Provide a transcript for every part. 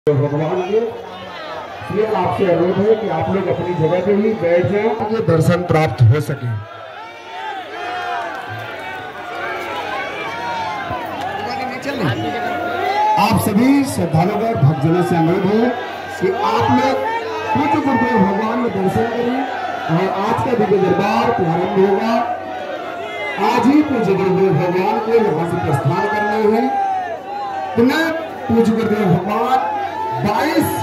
भगवान के इसलिए आपसे अनुरोध है कि आप लोग अपनी जगह पे ही बैठ जाएं ताकि दर्शन प्राप्त हो सके। आप सभी श्रद्धालुओं का भक्तजनों से अनुरोध है कि आप लोग पूज्य गुरुदेव भगवान के दर्शन करें और आज का दिव्य दरबार प्रारंभ होगा। आज ही पूज्य गुरुदेव भगवान को यहाँ से प्रस्थान करना है। पुनः पूज्य गुरुदेव भगवान 22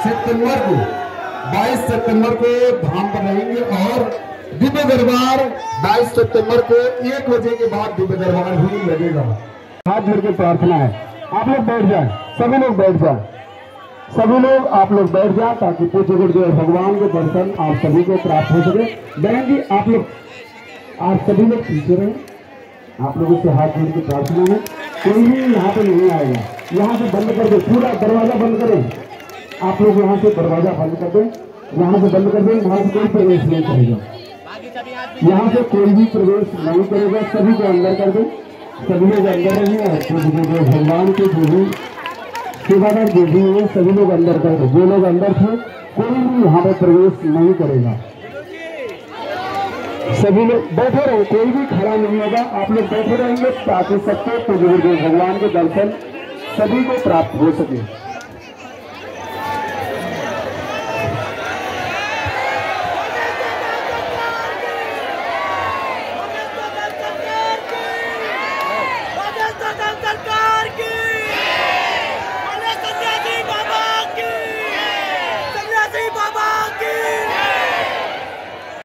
सितंबर को धाम पर रहेंगे और दिव्य दरबार 22 सितंबर को 1 बजे के बाद दिव्य दरबार ही लगेगा। हाथ जोड़ के प्रार्थना है, आप लोग बैठ जाएं, सभी लोग बैठ जाएं, सभी लोग आप लोग बैठ जाएं ताकि पूज्य गुरुदेव भगवान के दर्शन आप सभी को प्राप्त हो सके। बहन जी आप सभी लोग पीछे रहें, आप लोगों से हाथ जोड़ के प्रार्थना है। कोई भी यहाँ पे नहीं आएगा, यहाँ से बंद कर दो, पूरा दरवाजा बंद करें। आप लोग यहाँ से दरवाजा बंद कर दें, यहाँ से बंद कर दें, यहाँ से कोई प्रवेश नहीं करेगा, यहाँ से कोई भी प्रवेश नहीं करेगा। सभी को अंदर कर दें, सभी लोग अंदर रहेंगे। भगवान के जो भी सेवादार जो भी है सभी लोग अंदर कर दो। जो लोग अंदर थे कोई भी यहाँ पर प्रवेश नहीं करेगा। सभी लोग बैठे रहे, कोई भी खड़ा नहीं होगा, आप लोग बैठे रहेंगे ताकि सबको पूज्य गुरुदेव भगवान के दर्शन सभी को प्राप्त हो सके।